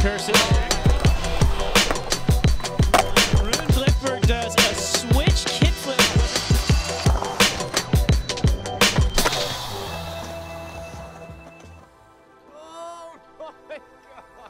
cursive. RUNE GLIFBERG does a switch kickflip. Oh my God.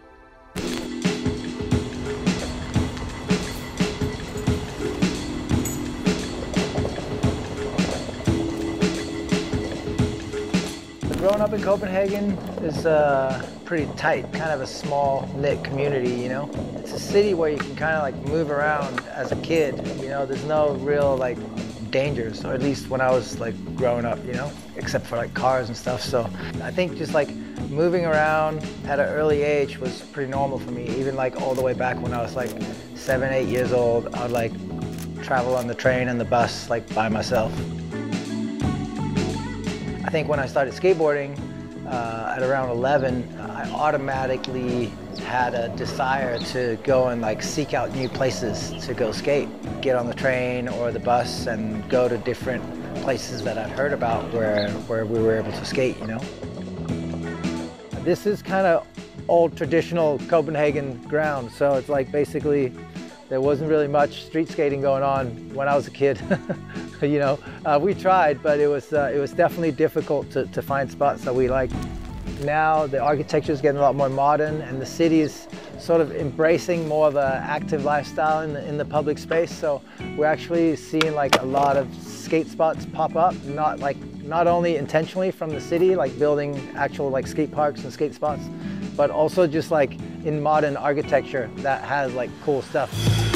Growing up in Copenhagen is pretty tight, kind of a small knit community, you know. It's a city where you can kind of like move around as a kid, you know. There's no real like dangers, or at least when I was like growing up, you know, except for like cars and stuff. So I think just like moving around at an early age was pretty normal for me. Even like all the way back when I was like 7, 8 years old, I'd like travel on the train and the bus like by myself. I think when I started skateboarding at around 11, I automatically had a desire to go and like seek out new places to go skate. Get on the train or the bus and go to different places that I'd heard about where we were able to skate, you know. This is kind of old traditional Copenhagen ground, so it's like basically there wasn't really much street skating going on when I was a kid. You know, we tried, but it was definitely difficult to find spots that we liked. Now the architecture is getting a lot more modern, and the city is sort of embracing more of an active lifestyle in the public space. So we're actually seeing like a lot of skate spots pop up, not only intentionally from the city, like building actual like skate parks and skate spots, but also just like in modern architecture that has like cool stuff.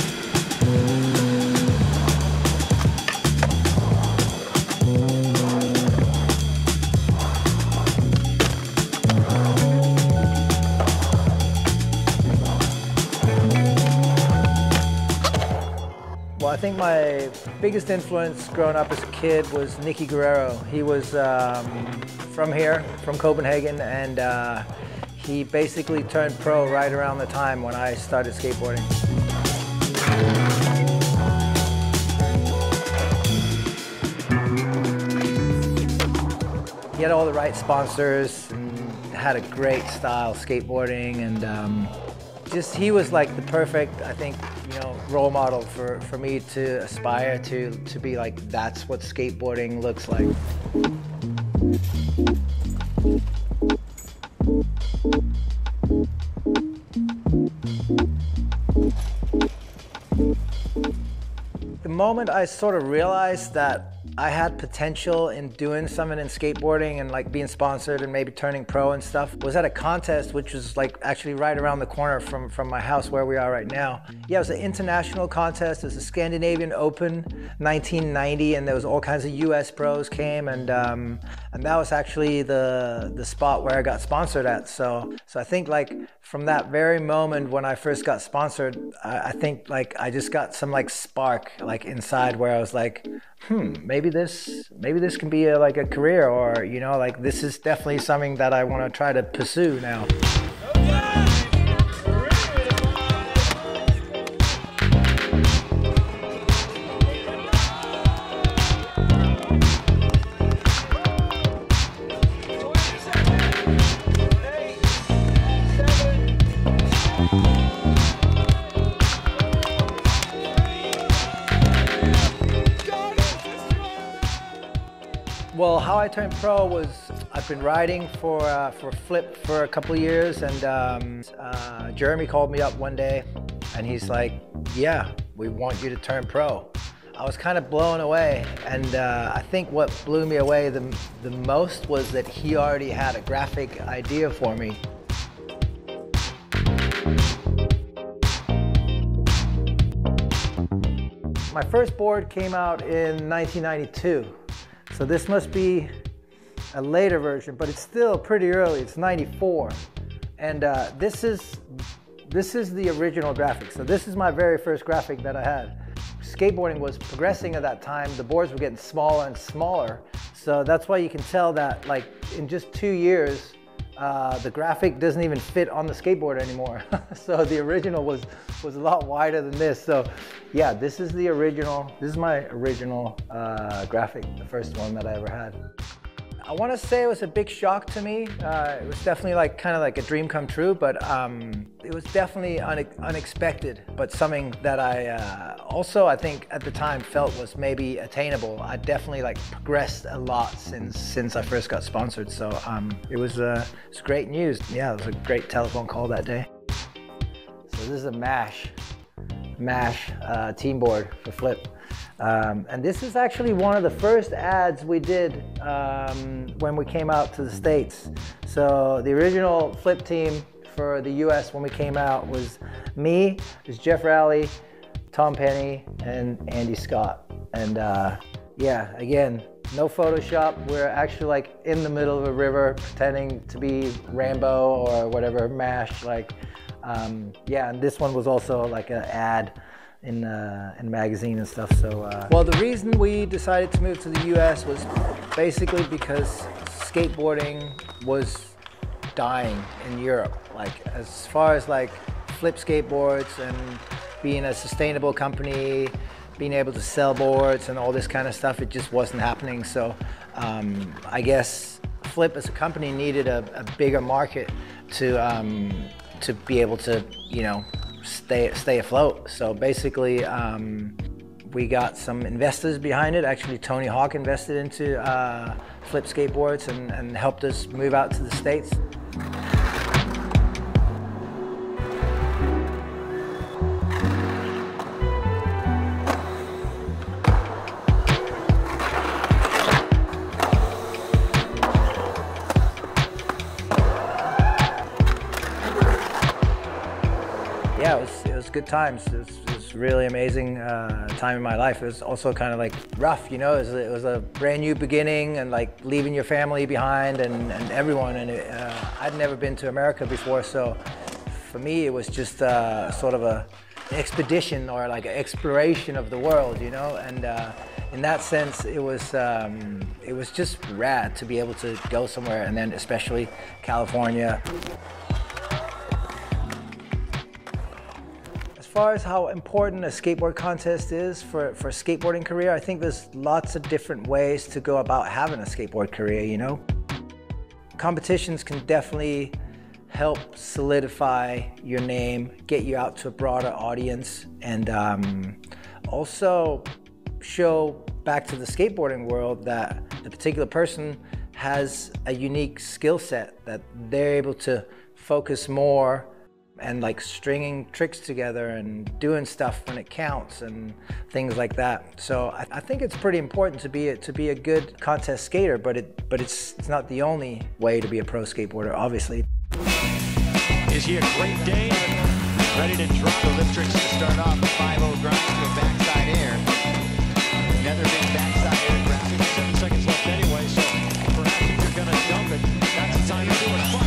Well, I think my biggest influence growing up as a kid was Nicky Guerrero. He was from here, from Copenhagen, and he basically turned pro right around the time when I started skateboarding. He had all the right sponsors and had a great style skateboarding, and just he was like the perfect, I think, you know, role model for me to aspire to be like, that's what skateboarding looks like. The moment I sort of realized that I had potential in doing something in skateboarding and like being sponsored and maybe turning pro and stuff was at a contest which was like actually right around the corner from my house where we are right now. Yeah, it was an international contest. It was a Scandinavian Open 1990, and there was all kinds of US pros came, and that was actually the spot where I got sponsored at. So I think like from that very moment when I first got sponsored, I think like I just got some like spark like inside where I was like, maybe this can be like a career, or you know, like this is definitely something that I want to try to pursue now. Well, how I turned pro was I've been riding for Flip for a couple of years, and Jeremy called me up one day and he's like, yeah, we want you to turn pro. I was kind of blown away, and I think what blew me away the most was that he already had a graphic idea for me. My first board came out in 1992. So this must be a later version, but it's still pretty early. It's 94. And this is the original graphic. So this is my very first graphic that I had. Skateboarding was progressing at that time. The boards were getting smaller and smaller. So that's why you can tell that like in just 2 years, the graphic doesn't even fit on the skateboard anymore. So the original was a lot wider than this. So yeah, this is the original. This is my original graphic, the first one that I ever had. I want to say it was a big shock to me. It was definitely like kind of like a dream come true, but it was definitely unexpected, but something that I also I think at the time felt was maybe attainable. I definitely like progressed a lot since I first got sponsored, so it was great news. Yeah, it was a great telephone call that day. So this is a MASH team board for flip. And this is actually one of the first ads we did when we came out to the States. So the original flip team for the US when we came out was me, there's Jeff Rowley, Tom Penny, and Andy Scott. And yeah, again, no Photoshop. We're actually like in the middle of a river pretending to be Rambo or whatever, MASH. Like, yeah, and this one was also like an ad in magazine and stuff. So well, the reason we decided to move to the US was basically because skateboarding was dying in Europe. Like as far as like flip skateboards and being a sustainable company, being able to sell boards and all this kind of stuff, it just wasn't happening. So I guess Flip as a company needed a bigger market to be able to, you know, stay afloat. So basically, we got some investors behind it. Actually, Tony Hawk invested into Flip Skateboards and helped us move out to the States. Yeah, it was good times. It was really amazing time in my life. It was also kind of like rough, you know. It was a brand new beginning and like leaving your family behind and everyone. And I'd never been to America before, so for me it was just sort of an expedition or like an exploration of the world, you know. And in that sense, it was just rad to be able to go somewhere, and then especially California. As far as how important a skateboard contest is for a skateboarding career, I think there's lots of different ways to go about having a skateboard career, you know? Competitions can definitely help solidify your name, get you out to a broader audience, and also show back to the skateboarding world that the particular person has a unique skill set, that they're able to focus more and like stringing tricks together and doing stuff when it counts and things like that. So I think it's pretty important to be a good contest skater, but it's not the only way to be a pro skateboarder, obviously. Is he a great day? Ready to drop the lift tricks to start off. 5-0 grind to a backside air. Another big backside air grab. 7 seconds left anyway, so perhaps if you're gonna dump it, that's the time to do it.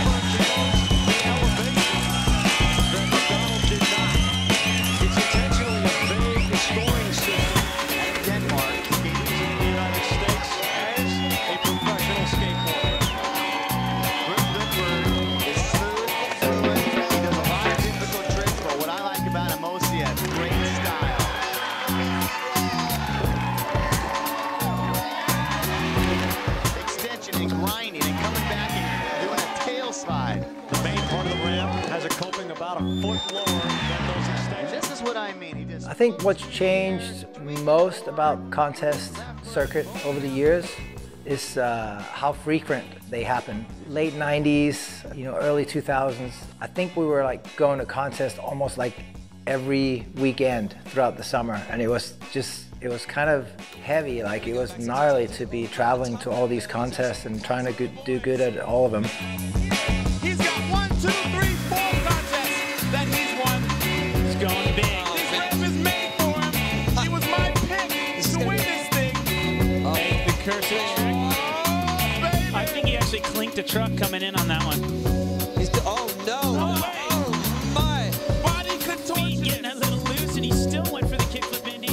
I think what's changed most about contest circuit over the years is how frequent they happen. Late 90s, you know, early 2000s, I think we were like going to contests almost like every weekend throughout the summer, and it was kind of heavy. Like, it was gnarly to be traveling to all these contests and trying to do good at all of them. He's got 1, 2, 3, 4 contests that he's won. He's going big. This rep is made for him. He was my pick to win this thing. Make the cursor trick. Oh, I think he actually clinked a truck coming in on that one. Oh no! Oh my! Body contorted. Getting a little loose, and he still went for the kickflip Indy.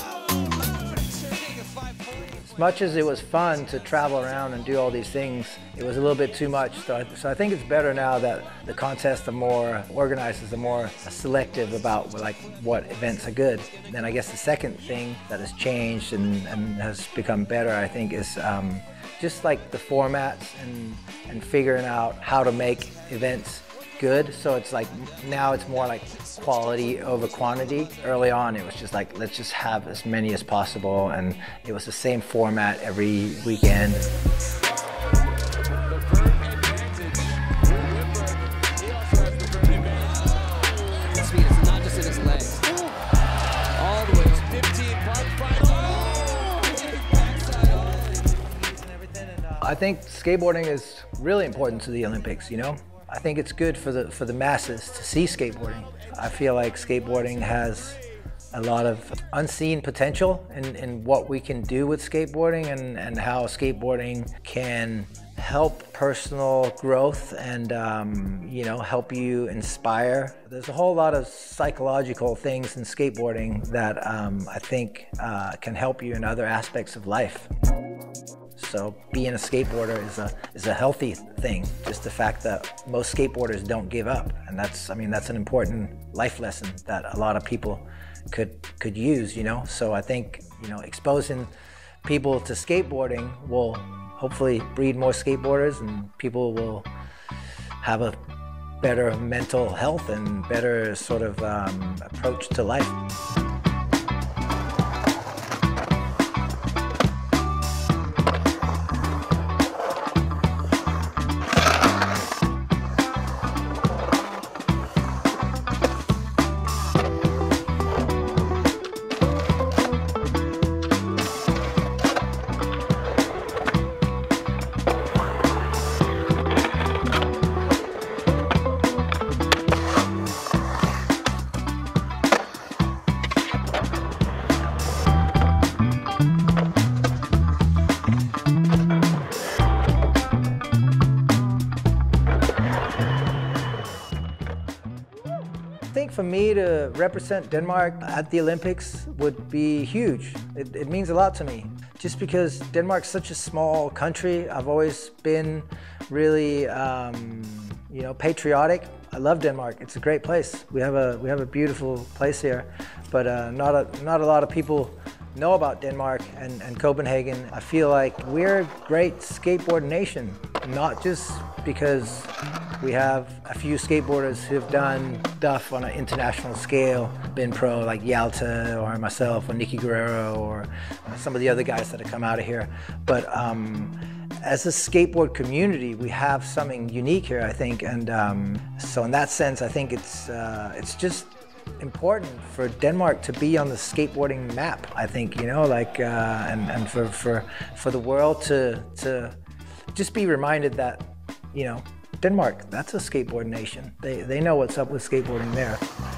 As much as it was fun to travel around and do all these things, it was a little bit too much. So I think it's better now that the contests are more organized, are more selective about like what events are good. Then I guess the second thing that has changed and has become better, I think, is just like the formats and figuring out how to make events good. So it's like, now it's more like quality over quantity. Early on, it was just like, let's just have as many as possible. And it was the same format every weekend. I think skateboarding is really important to the Olympics, you know? I think it's good for the masses to see skateboarding. I feel like skateboarding has a lot of unseen potential in what we can do with skateboarding and how skateboarding can help personal growth and you know, help you inspire. There's a whole lot of psychological things in skateboarding that I think can help you in other aspects of life. So being a skateboarder is a healthy thing. Just the fact that most skateboarders don't give up, and that's an important life lesson that a lot of people could use, you know. So I think, you know, exposing people to skateboarding will hopefully breed more skateboarders, and people will have a better mental health and better sort of approach to life. I think for me to represent Denmark at the Olympics would be huge. It means a lot to me. Just because Denmark's such a small country, I've always been really, you know, patriotic. I love Denmark. It's a great place. We have a beautiful place here, but not a lot of people know about Denmark and Copenhagen. I feel like we're a great skateboard nation, not just because we have a few skateboarders who've done stuff on an international scale, been pro like Yalta or myself or Nicky Guerrero or some of the other guys that have come out of here. But as a skateboard community, we have something unique here, I think. And so in that sense, I think it's just important for Denmark to be on the skateboarding map, I think, you know, like, and for the world to just be reminded that, you know, Denmark, that's a skateboard nation. They know what's up with skateboarding there.